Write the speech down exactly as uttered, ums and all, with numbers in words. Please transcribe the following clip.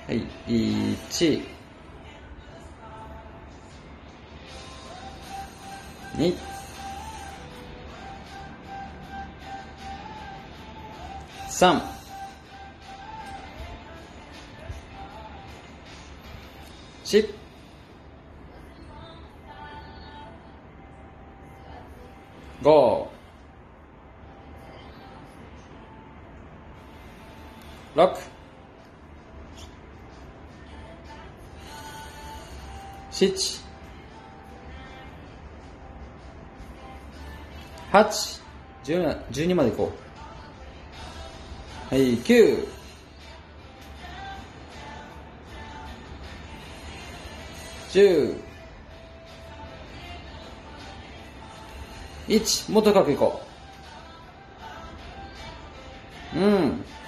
はい、いち、に、さん、し、ご、ろく、しち、はち、じゅうなな、じゅうにまでいこう。はい、きゅう、じゅう、いち、もっと深くいこう。うん。